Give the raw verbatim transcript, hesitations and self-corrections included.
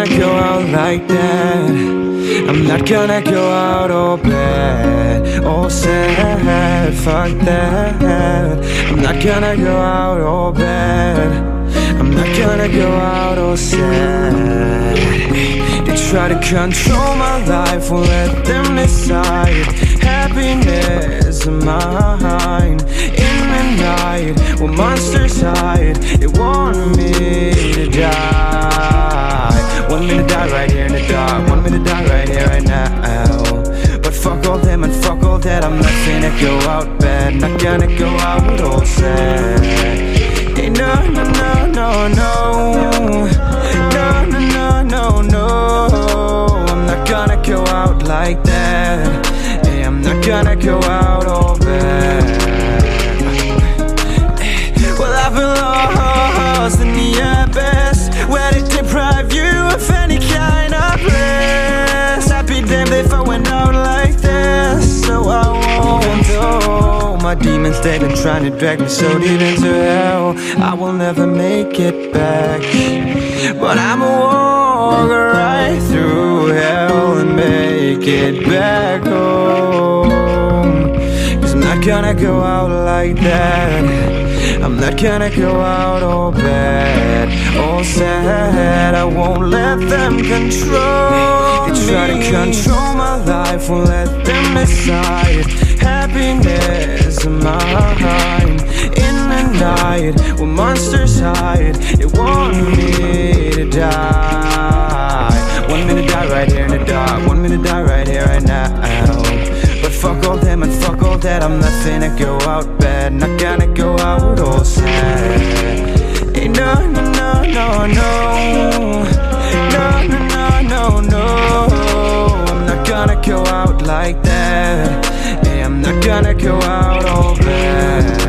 gonna go out like that. I'm not gonna go out all bad, all sad, fuck that. I'm not gonna go out all bad. I'm not gonna go out all sad. They try to control my life, won't let them decide. Happiness of mine. In the night, where monsters hide, they want me to die. Want me to die right here in the dark. Want me to die right here, right now. But fuck all them and fuck all that. I'm not gonna go out bad. Not gonna go out all sad. Hey, no, no, no, no, no. No, no, no, no, no. I'm not gonna go out like that. Hey, I'm not gonna go out all bad. Well, I've been lost in the abyss, where they deprive you of any kind of bliss. I'd be damned if I went out like this, so I won't go. My demons, they've been trying to drag me so deep into hell, I will never make it back. But I'ma walk right through hell and make it back home. Cause I'm not gonna go out like that. I'm not gonna go out all bad, all sad. I won't let them control me. They try to control my life, won't let them decide. Happiness of mine. In the night, where monsters hide, they want me to die. Want me to die right here in the dark. Want me to die right here, right now. But fuck all them and fuck all that. I'm not gonna go out bad. Not gonna go out all sad. Hey, no, no, no, no, no. No, no, no, no, no. I'm not gonna go out like that. Hey, I'm not gonna go out all bad.